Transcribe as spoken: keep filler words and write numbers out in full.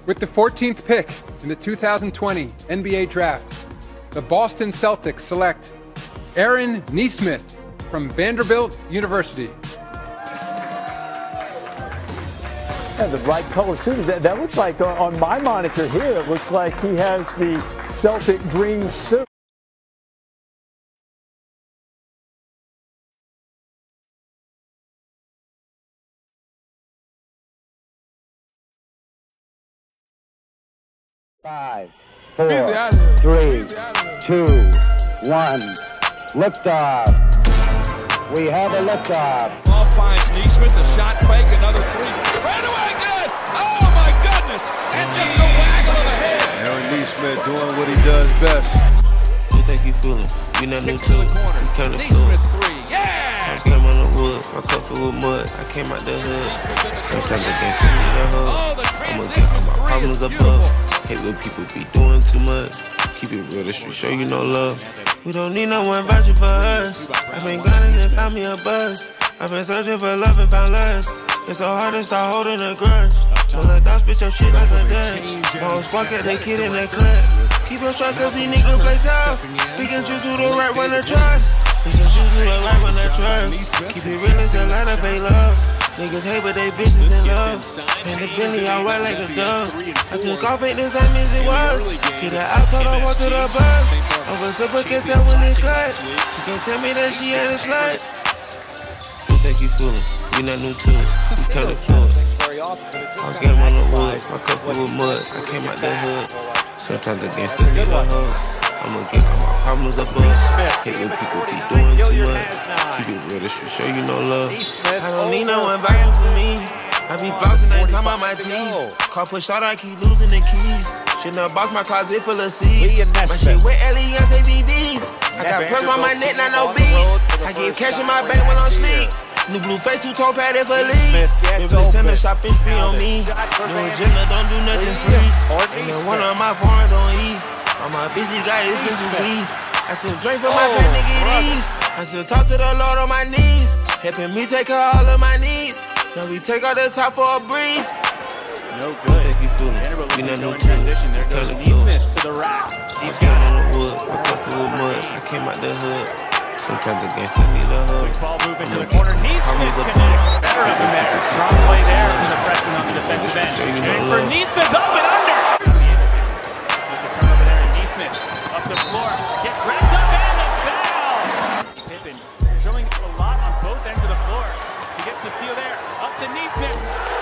With the fourteenth pick in the two thousand twenty N B A Draft, the Boston Celtics select Aaron Nesmith from Vanderbilt University. Yeah, the right color suit. That, that looks like, on, on my monitor here, it looks like he has the Celtic green suit. Five, four, three, two, one. Liftoff. We have a liftoff. Ball finds Nesmith, a shot fake, another three. Right away, good! Oh my goodness! And just a waggle of the head. Aaron Nesmith doing what he does best. You think you Foolin? You not new to it. You came to Nesmith three, yeah! I came on the wood, my cup full of mud. I came out the hood. Sometimes against the need a hug. I'ma get all my problems above. Hate when people be doing too much. Keep it real, the street show you no love. We don't need no one vouching for us. I've been grinding and found me a buzz. I've been searching for love and found less. It's so hard to start holding a grudge. When I thought spit your shit like a dutch. My whole squad got that kid in that cut. Keep your shot cause these niggas play tough. We can choose who the right one to trust. We can choose who the right one to trust. Keep it real until I don't pay love. Niggas hate but they bitches in love. And the Bentley all white like a dove. I took off ain't the same as it was. Get her out, told her walk to the bus. Over super can tell when it's cut. You can't tell me that she ain't a slut. You think you Foolin? We not new to it. We kinda fluid. I was getting on the wood, my cup full of mud. I came out the hood. Sometimes against the need a hug. I'ma get all my problems above. Hate when people be doing too much. Keep it real, this should show you no love. I don't need no one vibing for me. I be flossing every time on my teeth. Car push out, I keep losing the keys. Shouldn't box my closet full of seeds. My shit with Eliante B Bs. I got perks on my neck, not no beats. I get cash in my bank when I'm sleep. New blue face, two tone padded for lead. If they send a shopping spree on me. No agenda, don't do nothing free. And then one of my foreign don't eat. All my bitches got expensive weed. I still drink for my friend, nigga, these. I still talk to the Lord on my knees. Helping me take care of all of my needs. Now we take out the top for a breeze. No good. Think you Foolin? We not new to it. There goes Nesmith to the rack. I came on the wood, my cup full of mud. I came out the hood. Sometimes against the need a hug. Quick ball movement to the corner. Nesmith connects. Better up and better. Strong play there from the freshman on the defensive end. And for Nesmith, up and under. With the turnover there, and Nesmith up the floor. Gets wrapped up and a foul. Pippen showing a lot on both ends of the floor. She gets the steal there. Up to Nesmith.